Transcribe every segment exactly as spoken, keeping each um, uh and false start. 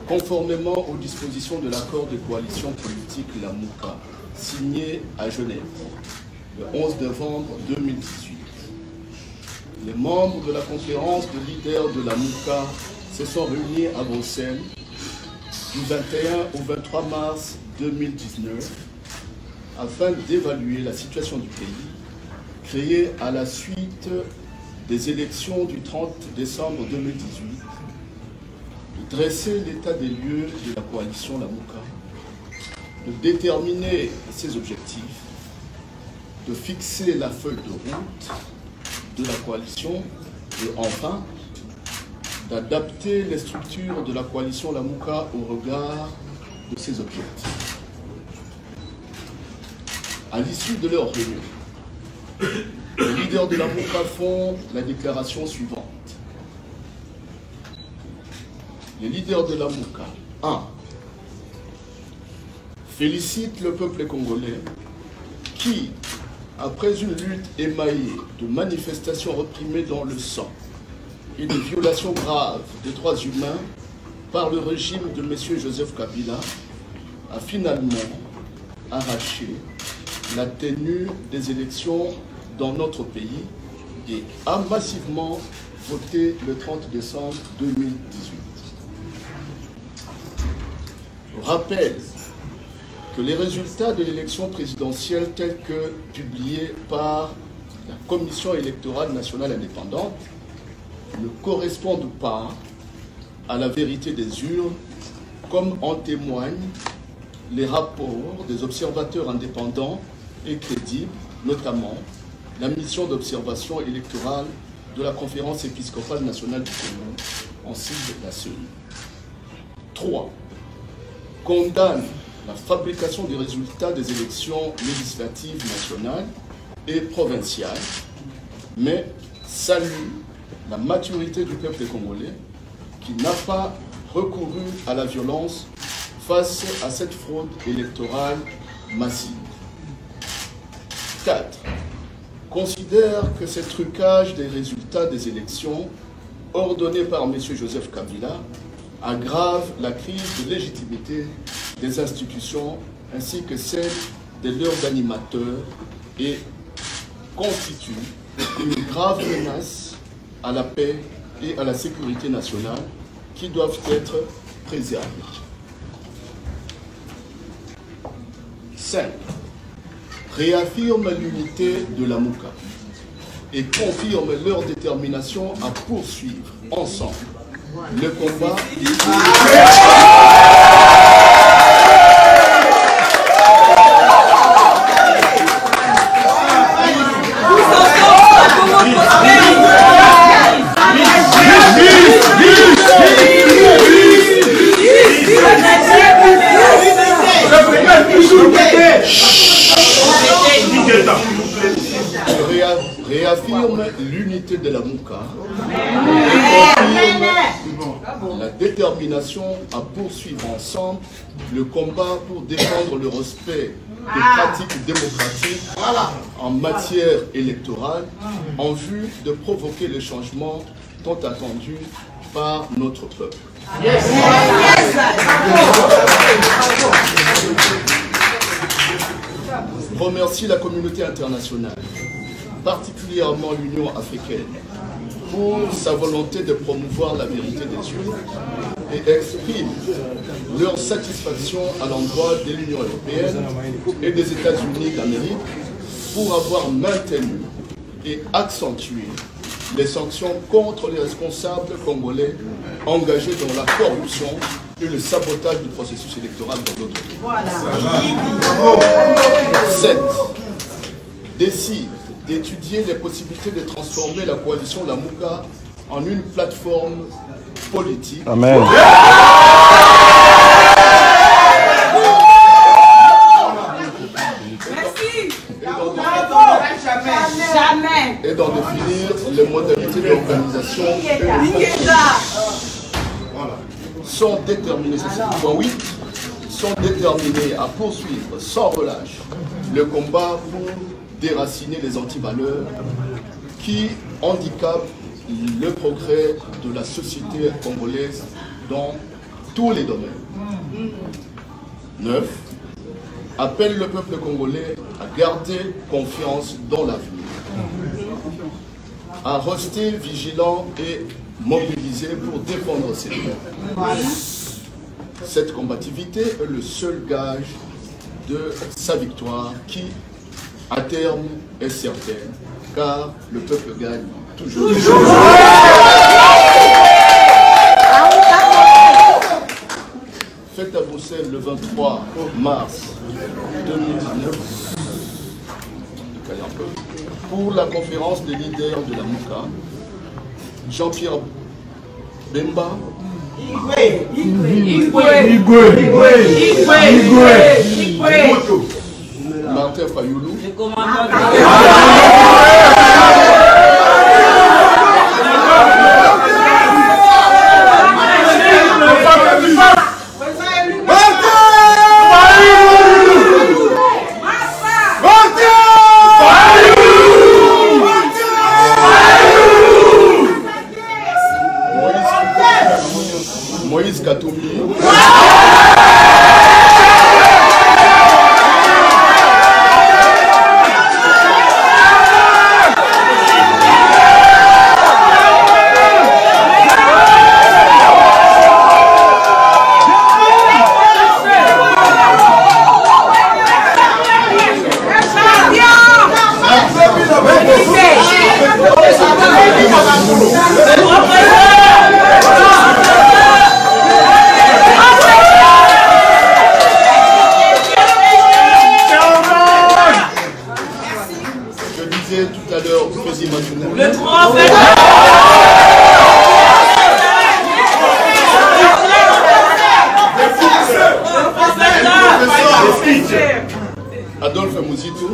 conformément aux dispositions de l'accord de coalition politique Lamuka, signé à Genève le onze novembre deux mille dix-huit. Les membres de la conférence de leaders de Lamuka se sont réunis à Bruxelles du vingt et un au vingt-trois mars deux mille dix-neuf afin d'évaluer la situation du pays créée à la suite des élections du trente décembre deux mille dix-huit, de dresser l'état des lieux de la coalition Lamuka, de déterminer ses objectifs, de fixer la feuille de route de la coalition et enfin d'adapter les structures de la coalition Lamuka au regard de ses objectifs. À l'issue de leur réunion, les leaders de Lamuka font la déclaration suivante. Les leaders de Lamuka, un. Félicitent le peuple congolais qui, après une lutte émaillée de manifestations réprimées dans le sang et de violations graves des droits humains par le régime de M. Joseph Kabila, a finalement arraché la tenue des élections dans notre pays et a massivement voté le trente décembre deux mille dix-huit. Je rappelle que les résultats de l'élection présidentielle tels que publiés par la Commission électorale nationale indépendante ne correspondent pas à la vérité des urnes, comme en témoignent les rapports des observateurs indépendants et crédibles, notamment la mission d'observation électorale de la Conférence épiscopale nationale du Congo, en sigle la C E I. trois. Condamne la fabrication des résultats des élections législatives nationales et provinciales, mais salue la maturité du peuple congolais qui n'a pas recouru à la violence face à cette fraude électorale massive. quatre. Considère que ce trucage des résultats des élections ordonné par M. Joseph Kabila aggrave la crise de légitimité des institutions ainsi que celle de leurs animateurs et constitue une grave menace à la paix et à la sécurité nationale qui doivent être préservées. cinq. Réaffirme l'unité de Lamuka et confirme leur détermination à poursuivre ensemble le combat. Réaffirme l'unité de Lamuka et confirme la détermination à poursuivre ensemble le combat pour défendre le respect des pratiques démocratiques en matière électorale en vue de provoquer le changement tant attendu par notre peuple. Yes. Je remercie la communauté internationale, particulièrement l'Union africaine, pour sa volonté de promouvoir la vérité des urnes et exprime leur satisfaction à l'endroit de l'Union européenne et des États-Unis d'Amérique pour avoir maintenu et accentué les sanctions contre les responsables congolais engagés dans la corruption et le sabotage du processus électoral dans notre pays. Voilà. sept. Décide d'étudier les possibilités de transformer la coalition Lamuka en une plateforme politique. Amen. Et d'en définir les modalités d'organisation et de voilà. Sont déterminés, c'est le point huit, sont déterminés à poursuivre sans relâche le combat pour déraciner les antivaleurs qui handicapent le progrès de la société congolaise dans tous les domaines. neuf. Appelle le peuple congolais à garder confiance dans l'avenir, à rester vigilant et mobilisé pour défendre ses droits. Cette combativité est le seul gage de sa victoire qui, à terme, est certaine, car le peuple gagne toujours. toujours. Fête à Bruxelles le vingt-trois mars deux mille dix-neuf pour la conférence des leaders de la Mouka, Jean-Pierre Bemba, Igwe, Igwe, Igwe, Igwe, Igwe, Martin Fayoulou, Moïse Katumbi, le trois Adolphe Mouzitou.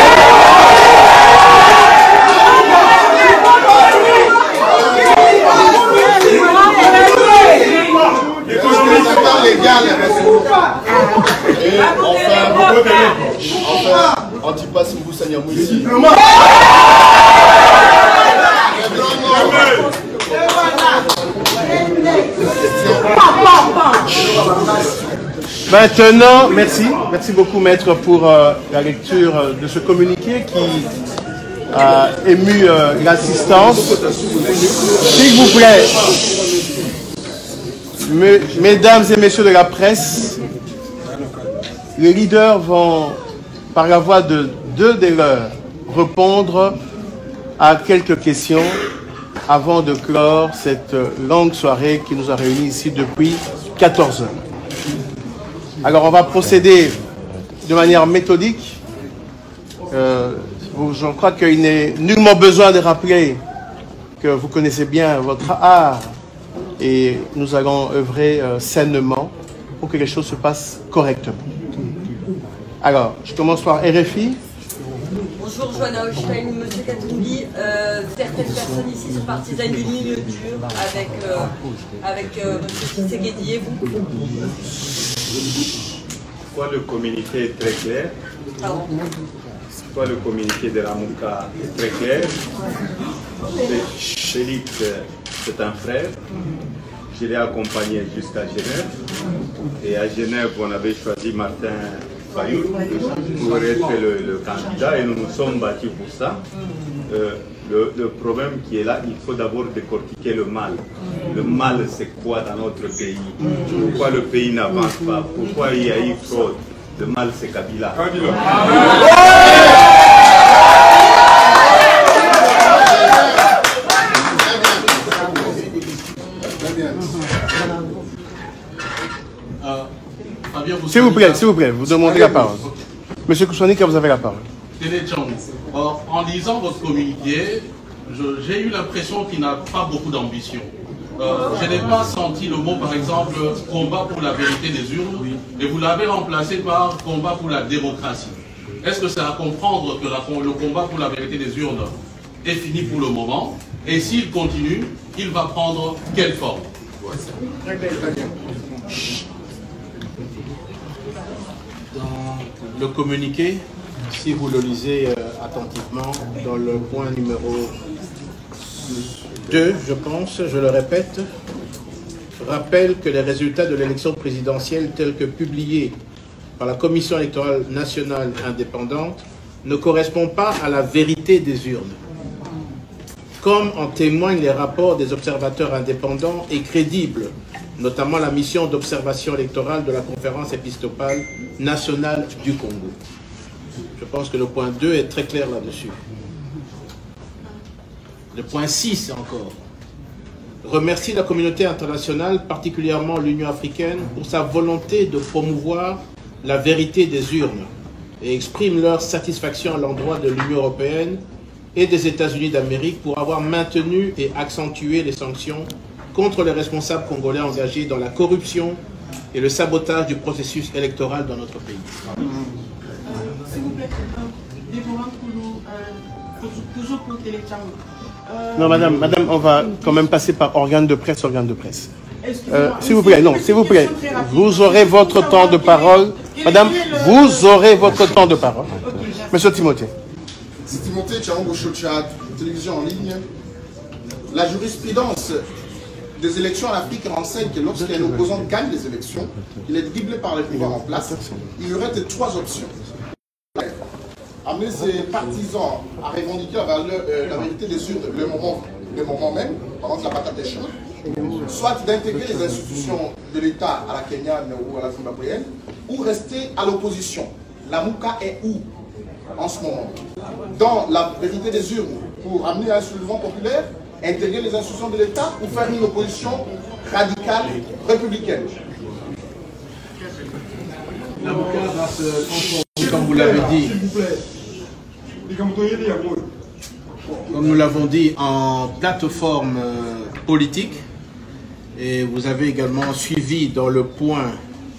Et enfin, enfin Antipas Mboussa Nyamouzi. Maintenant, merci, merci beaucoup maître pour euh, la lecture euh, de ce communiqué qui a ému euh, l'assistance. S'il vous plaît, me, mesdames et messieurs de la presse, les leaders vont, par la voix de deux des leurs, répondre à quelques questions avant de clore cette longue soirée qui nous a réunis ici depuis quatorze heures. Alors on va procéder de manière méthodique. Euh, je crois qu'il n'est nullement besoin de rappeler que vous connaissez bien votre art et nous allons œuvrer euh, sainement pour que les choses se passent correctement. Alors, je commence par R F I. Bonjour Joanna Hochstein, Monsieur Katumbi. Euh, certaines personnes ici sont partisanes d'une ligne dure avec, euh, avec euh, Monsieur Tshisekedi et vous. Soit le communiqué est très clair, Pardon. soit le communiqué de la Mouka est très clair. Félix, c'est un frère. Je l'ai accompagné jusqu'à Genève. Et à Genève, on avait choisi Martin Fayoulou pour être le, le candidat et nous nous sommes battus pour ça. Euh, le, le problème qui est là, il faut d'abord décortiquer le mal. Le mal, c'est quoi dans notre pays? Pourquoi le pays n'avance pas? Pourquoi il y a eu fraude? Le mal, c'est Kabila. S'il vous plaît, s'il vous plaît, vous demandez la parole. Monsieur Koussanika, vous avez la parole. Or, en lisant votre communiqué, j'ai eu l'impression qu'il n'a pas beaucoup d'ambition. Euh, je n'ai pas senti le mot, par exemple, combat pour la vérité des urnes, et vous l'avez remplacé par combat pour la démocratie. Est-ce que c'est à comprendre que la, le combat pour la vérité des urnes est fini pour le moment? Et s'il continue, il va prendre quelle forme? Dans le communiqué, si vous le lisez euh, attentivement, dans le point numéro deux, je pense, je le répète, rappelle que les résultats de l'élection présidentielle tels que publiés par la Commission électorale nationale indépendante ne correspondent pas à la vérité des urnes, comme en témoignent les rapports des observateurs indépendants et crédibles, notamment la mission d'observation électorale de la Conférence épiscopale nationale du Congo. Je pense que le point deux est très clair là-dessus. Le point six encore remercie la communauté internationale, particulièrement l'Union africaine, pour sa volonté de promouvoir la vérité des urnes et exprime leur satisfaction à l'endroit de l'Union européenne et des États-Unis d'Amérique pour avoir maintenu et accentué les sanctions contre les responsables congolais engagés dans la corruption et le sabotage du processus électoral dans notre pays. S'il vous plaît, toujours pour Téléchambre. Non, madame, madame, on va quand même passer par organe de presse, organe de presse. Euh, s'il vous plaît, non, s'il vous plaît, vous aurez votre temps de parole. Madame, vous aurez votre temps de parole. Monsieur Timothée. C'est Timothée Tchaongo Chochat, télévision en ligne. La jurisprudence des élections en Afrique renseigne que lorsqu'un opposant gagne les élections, il est dribblé par les pouvoirs en place. Il y aurait trois options. Amener ses partisans à revendiquer la, valeur, euh, la vérité des urnes le moment, le moment même, pendant que la patate est chaude, soit d'intégrer les institutions de l'État à la kenyane ou à la zimbabwéenne, ou rester à l'opposition. La Mouka est où en ce moment? Dans la vérité des urnes, pour amener un soulèvement populaire, intégrer les institutions de l'État ou faire une opposition radicale républicaine. La Mouka va se transformer, comme vous l'avez dit, comme nous l'avons dit, en plateforme euh, politique. Et vous avez également suivi dans le point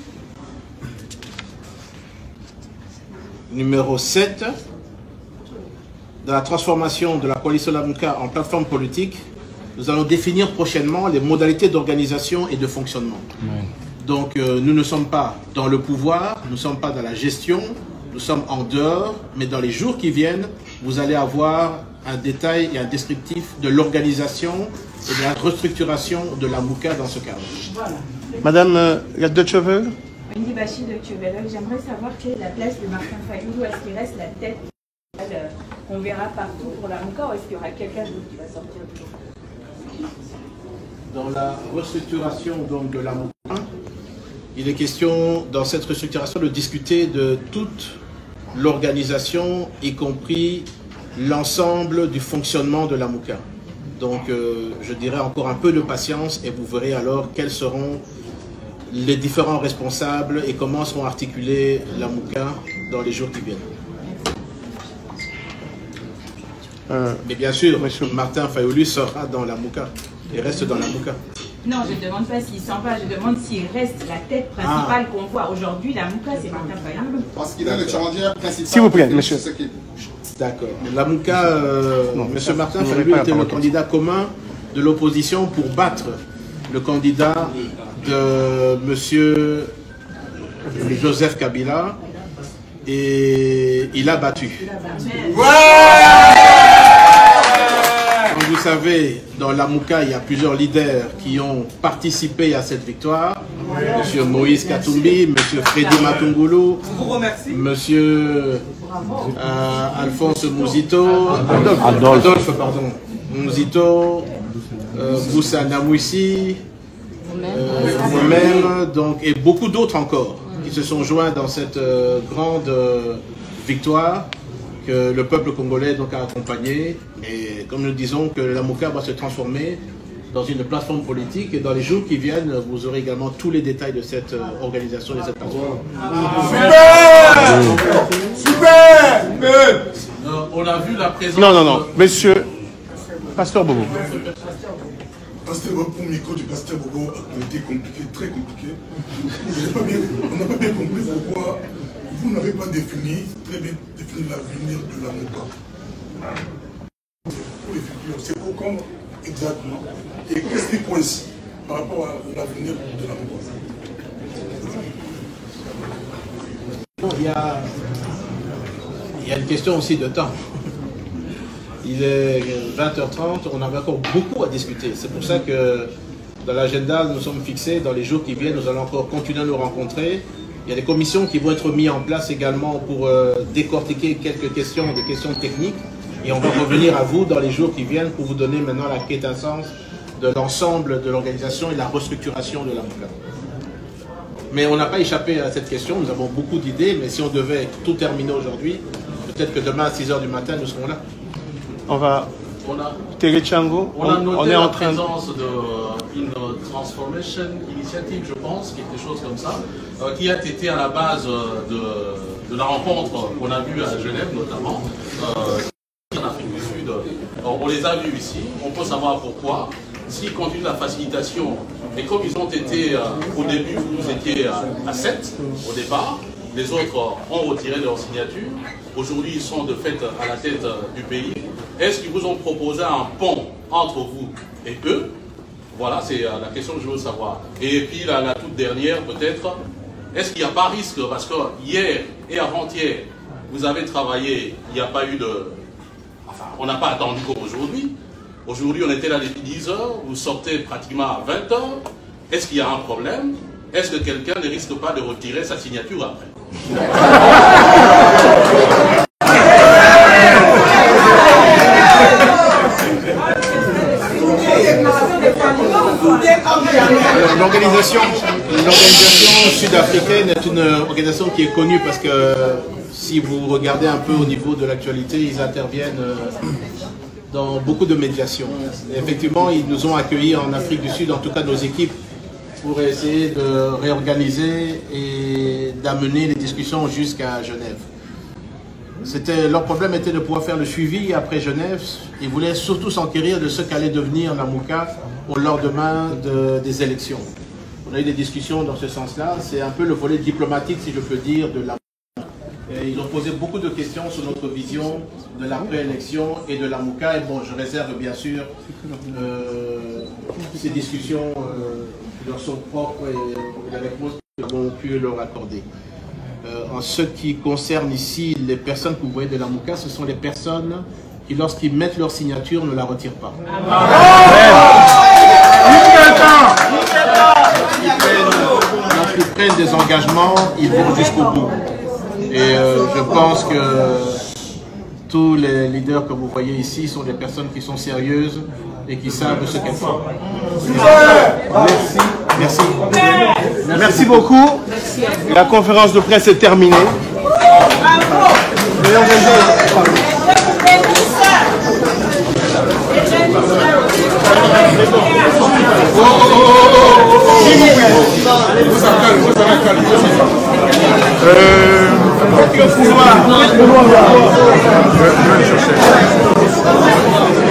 numéro sept de la transformation de la coalition Lamuka en plateforme politique. Nous allons définir prochainement les modalités d'organisation et de fonctionnement. Ouais. Donc euh, nous ne sommes pas dans le pouvoir, nous ne sommes pas dans la gestion, nous sommes en dehors, mais dans les jours qui viennent, vous allez avoir un détail et un descriptif de l'organisation et de la restructuration de la Mouka dans ce cadre. Voilà. Madame euh, la Deutsche Welle. Wendy Bachi de Deutsche Welle, j'aimerais savoir quelle est la place de Martin Fayulu. Est-ce qu'il reste la tête qu'on verra partout pour la Mouka ou est-ce qu'il y aura quelqu'un d'autre qui va sortir du jour? Dans la restructuration donc, de la Mouka, il est question dans cette restructuration de discuter de toute l'organisation, y compris l'ensemble du fonctionnement de la Mouka. Donc euh, je dirais encore un peu de patience et vous verrez alors quels seront les différents responsables et comment seront articulés la Mouka dans les jours qui viennent. Euh, Mais bien sûr, monsieur Martin Fayulu sera dans la Mouka et reste dans la Mouka. Non, je ne demande pas s'il s'en va, je demande s'il reste la tête principale ah. qu'on voit aujourd'hui. La Mouka, c'est Martin Fayulu. Parce qu'il est le challenger principal. S'il vous plaît, monsieur. D'accord. La Mouka, euh, monsieur Martin Fayulu était le candidat commun de l'opposition pour battre le candidat de monsieur Joseph Kabila et il a battu. Ouais. Comme vous savez, dans la Mouka, il y a plusieurs leaders qui ont participé à cette victoire. Monsieur Moïse Katumbi, monsieur Freddy Matungulu, monsieur euh, Alphonse Mouzito, Adolphe, Adolphe pardon, Mouzito, euh, Boussa Namouissi, moi-même, euh, donc, et beaucoup d'autres encore qui se sont joints dans cette euh, grande euh, victoire que le peuple congolais donc, a accompagné. Et comme nous disons que la Mouka va se transformer dans une plateforme politique et dans les jours qui viennent, vous aurez également tous les détails de cette euh, organisation et de cette plateforme. Super Super euh, On a vu la présence... Non, non, non. Monsieur Pasteur Bobo. Pasteur Bobo, pour le micro du Pasteur Bobo a été compliqué, très compliqué. On n'a pas bien compris pourquoi vous n'avez pas défini, très bien défini l'avenir de la Mouka. Pour les futurs, c'est pour quand exactement? Et qu'est-ce qui coince par rapport à l'avenir de la Mouka? Il y a, il y a une question aussi de temps. Il est vingt heures trente, on avait encore beaucoup à discuter. C'est pour ça que Dans l'agenda, nous sommes fixés. Dans les jours qui viennent, nous allons encore continuer à nous rencontrer. Il y a des commissions qui vont être mises en place également pour euh, décortiquer quelques questions, des questions techniques. Et on va revenir à vous dans les jours qui viennent pour vous donner maintenant la quintessence de l'ensemble de l'organisation et la restructuration de la MOCA. Mais on n'a pas échappé à cette question. Nous avons beaucoup d'idées, mais si on devait tout terminer aujourd'hui, peut-être que demain à six heures du matin, nous serons là. On va... On a, Télé Tchango, on a noté on est la en train présence d'une transformation initiative, je pense, quelque chose comme ça, euh, qui a été à la base de, de la rencontre qu'on a vue à Genève notamment, euh, en Afrique du Sud. Alors, on les a vus ici, on peut savoir pourquoi. S'ils continuent la facilitation, et comme ils ont été, euh, au début, vous étiez à, à sept au départ, les autres ont retiré leur signature. Aujourd'hui, ils sont de fait à la tête du pays. Est-ce qu'ils vous ont proposé un pont entre vous et eux? Voilà, c'est la question que je veux savoir. Et puis la, la toute dernière, peut-être, est-ce qu'il n'y a pas risque, parce que hier et avant-hier, vous avez travaillé, il n'y a pas eu de... Enfin, on n'a pas attendu comme aujourd'hui. Aujourd'hui, on était là depuis dix heures, vous sortez pratiquement à vingt heures. Est-ce qu'il y a un problème? Est-ce que quelqu'un ne risque pas de retirer sa signature après? L'organisation sud-africaine est une organisation qui est connue parce que si vous regardez un peu au niveau de l'actualité, ils interviennent dans beaucoup de médiations. Et effectivement, ils nous ont accueillis en Afrique du Sud, en tout cas nos équipes, pour essayer de réorganiser et d'amener les discussions jusqu'à Genève. Leur problème était de pouvoir faire le suivi après Genève. Ils voulaient surtout s'enquérir de ce qu'allait devenir la MOCA au lendemain de, des élections. On a eu des discussions dans ce sens-là. C'est un peu le volet diplomatique, si je peux dire, de la MOCA. Et ils ont posé beaucoup de questions sur notre vision de la préélection et de la MOCA. Et bon, je réserve bien sûr euh, ces discussions euh, qui leur sont propres et, et la réponse que nous avons pu leur accorder. Euh, en ce qui concerne ici les personnes que vous voyez de la MOCA, ce sont les personnes qui, lorsqu'ils mettent leur signature, ne la retirent pas. Lorsqu'ils prennent des engagements, ils vont jusqu'au bout. Et euh, je pense que tous les leaders que vous voyez ici sont des personnes qui sont sérieuses et qui savent ce qu'elles font. Merci. Merci. Merci. Merci beaucoup. La conférence de presse est terminée. Euh,